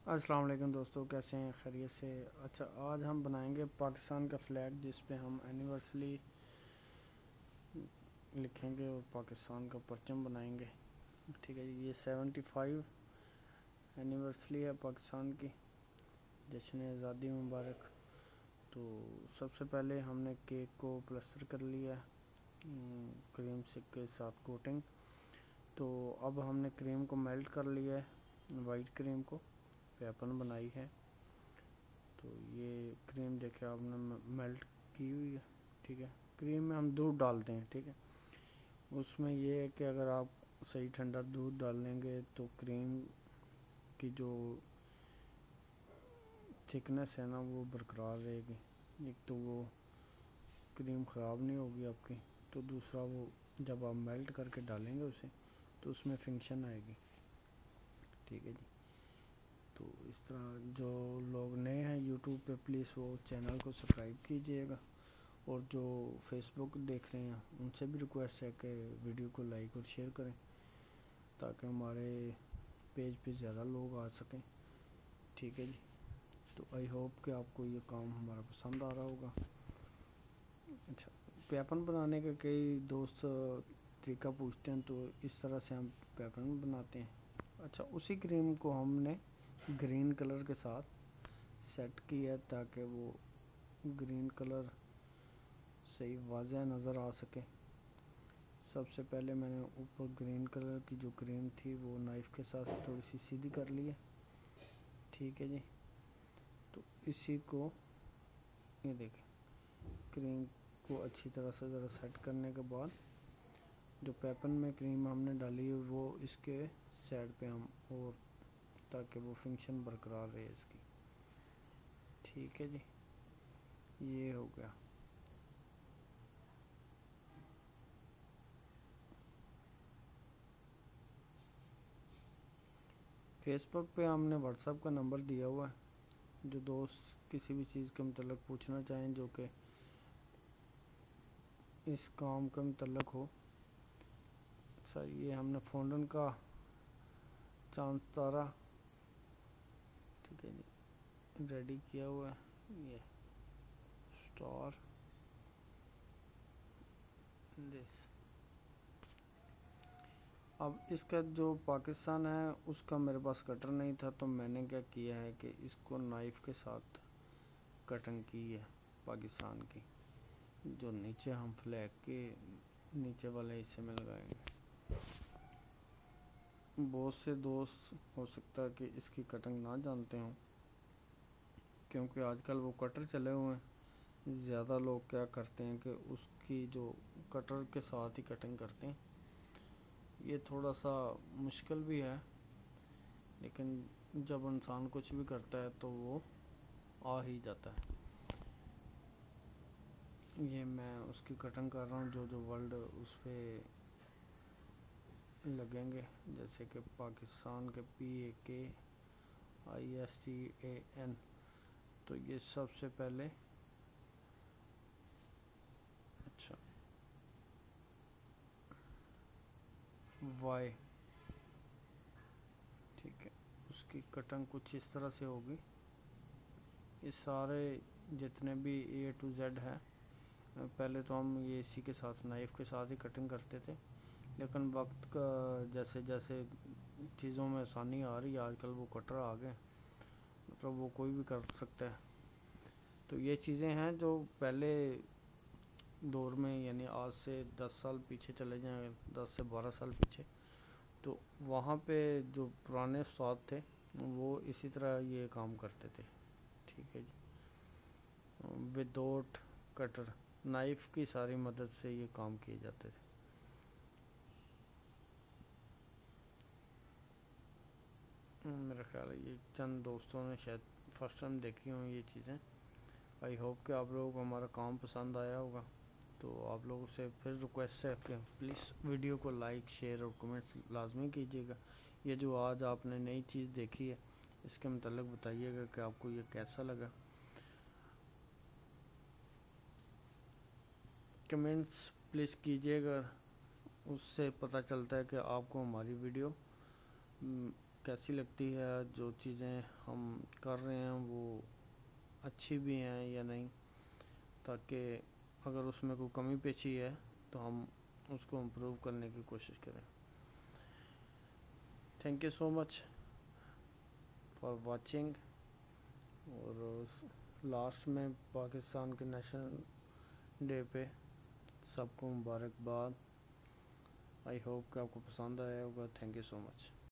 السلام علیکم دوستو، کیسے ہیں؟ خیریت سے؟ اچھا، آج ہم بنائیں گے پاکستان کا فلیگ، جس پہ ہم اینیورسری لکھیں گے اور پاکستان کا پرچم بنائیں گے. ٹھیک ہے جی. یہ 75 اینیورسری ہے پاکستان کی. جشن آزادی مبارک. تو سب سے پہلے ہم نے کیک کو پلسٹر کر لیا کریم کے ساتھ کوٹنگ. تو اب ہم نے کریم کو میلٹ کر لیا ہے، وائٹ کریم کو پیپن بنائی ہے. تو یہ کریم دیکھیں آپ نے میلٹ کی ہوئی ہے. ٹھیک ہے. کریم میں ہم دودھ ڈالتے ہیں. ٹھیک ہے. اس میں یہ ہے کہ اگر آپ صحیح ٹھنڈا دودھ ڈال لیں گے تو کریم کی جو تھکنس ہے نا وہ برقرار رہے گی. ایک تو وہ کریم خراب نہیں ہوگی آپ کی، تو دوسرا وہ جب آپ میلٹ کر کے ڈالیں گے اسے تو اس میں فنکشن آئے گی. ٹھیک ہے جی. تو اس طرح جو لوگ نئے ہیں یوٹیوب پہ پلیز وہ چینل کو سبسکرائب کیجئے گا، اور جو فیس بک دیکھ رہے ہیں ان سے بھی ریکویسٹ ہے کہ ویڈیو کو لائک اور شیئر کریں تاکہ ہمارے پیج پہ زیادہ لوگ آ سکیں. ٹھیک ہے جی. تو آئی ہوپ کہ آپ کو یہ کام ہمارا پسند آ رہا ہوگا. اچھا، پیپن بنانے کے کئی دوست طریقہ پوچھتے ہیں، تو اس طرح سے ہم پیپن بناتے ہیں. اچھا، اسی کریم کو ہم نے گرین کلر کے ساتھ سیٹ کیا تاکہ وہ گرین کلر صحیح واضح نظر آ سکے. سب سے پہلے میں نے اوپر گرین کلر کی جو کریم تھی وہ نائف کے ساتھ تھوڑی سی سیدھی کر لی ہے. ٹھیک ہے جی. تو اسی کو یہ دیکھیں کریم کو اچھی طرح سے ذرا سیٹ کرنے کے بعد جو پیپن میں کریم ہم نے ڈالی ہے وہ اس کے سائڈ پہ ہم اور تاکہ وہ فنکشن برقرار رہے اس کی. ٹھیک ہے جی. یہ ہو گیا. فیس بک پہ ہم نے واٹس ایپ کا نمبر دیا ہوا ہے، جو دوست کسی بھی چیز کے متعلق پوچھنا چاہیں جو کہ اس کام کے متعلق ہو. اچھا، یہ ہم نے فونڈن کا چاند ستارہ ٹھیک ہے جی ریڈی کیا ہوا ہے. یہ اسٹار دس. اب اس کا جو پاکستان ہے اس کا میرے پاس کٹر نہیں تھا، تو میں نے کیا کیا ہے کہ اس کو نائف کے ساتھ کٹنگ کی ہے پاکستان کی، جو نیچے ہم فلیگ کے نیچے والے حصے میں لگائیں گے. بہت سے دوست ہو سکتا ہے کہ اس کی کٹنگ نہ جانتے ہوں، کیونکہ آج کل وہ کٹر چلے ہوئے ہیں. زیادہ لوگ کیا کرتے ہیں کہ اس کی جو کٹر کے ساتھ ہی کٹنگ کرتے ہیں. یہ تھوڑا سا مشکل بھی ہے، لیکن جب انسان کچھ بھی کرتا ہے تو وہ آ ہی جاتا ہے. یہ میں اس کی کٹنگ کر رہا ہوں جو جو ورڈ اس پہ لگیں گے، جیسے کہ پاکستان کے PAKISTAN. تو یہ سب سے پہلے اچھا وائی. ٹھیک ہے. اس کی کٹنگ کچھ اس طرح سے ہوگی. یہ سارے جتنے بھی A to Z ہے، پہلے تو ہم یہ اسی کے ساتھ نائف کے ساتھ ہی کٹنگ کرتے تھے، لیکن وقت کا جیسے جیسے چیزوں میں آسانی آ رہی ہے آج کل وہ کٹر آ گئے، مطلب وہ کوئی بھی کر سکتا ہے. تو یہ چیزیں ہیں جو پہلے دور میں، یعنی آج سے 10 سال پیچھے چلے جائیں، 10 سے 12 سال پیچھے، تو وہاں پہ جو پرانے استاد تھے وہ اسی طرح یہ کام کرتے تھے. ٹھیک ہے جی. وداؤٹ کٹر نائف کی ساری مدد سے یہ کام کیے جاتے تھے. میرا خیال ہے یہ چند دوستوں نے شاید فرسٹ ٹائم دیکھی ہوں یہ چیزیں. آئی ہوپ کہ آپ لوگوں کو ہمارا کام پسند آیا ہوگا. تو آپ لوگوں سے پھر ریکویسٹ ہے کہ پلیز ویڈیو کو لائک شیئر اور کمنٹس لازمی کیجیے گا. یہ جو آج آپ نے نئی چیز دیکھی ہے اس کے متعلق بتائیے گا کہ آپ کو یہ کیسا لگا. کمنٹس پلیز کیجیے گا، اس سے پتہ چلتا ہے کہ آپ کو ہماری ویڈیو کیسی لگتی ہے، جو چیزیں ہم کر رہے ہیں وہ اچھی بھی ہیں یا نہیں، تاکہ اگر اس میں کوئی کمی پیشی ہے تو ہم اس کو امپروو کرنے کی کوشش کریں۔ Thank you so much for watching. اور لاسٹ میں پاکستان کے نیشنل ڈے پہ سب کو مبارکباد۔ آئی ہوپ کہ آپ کو پسند آیا ہوگا۔ Thank you so much.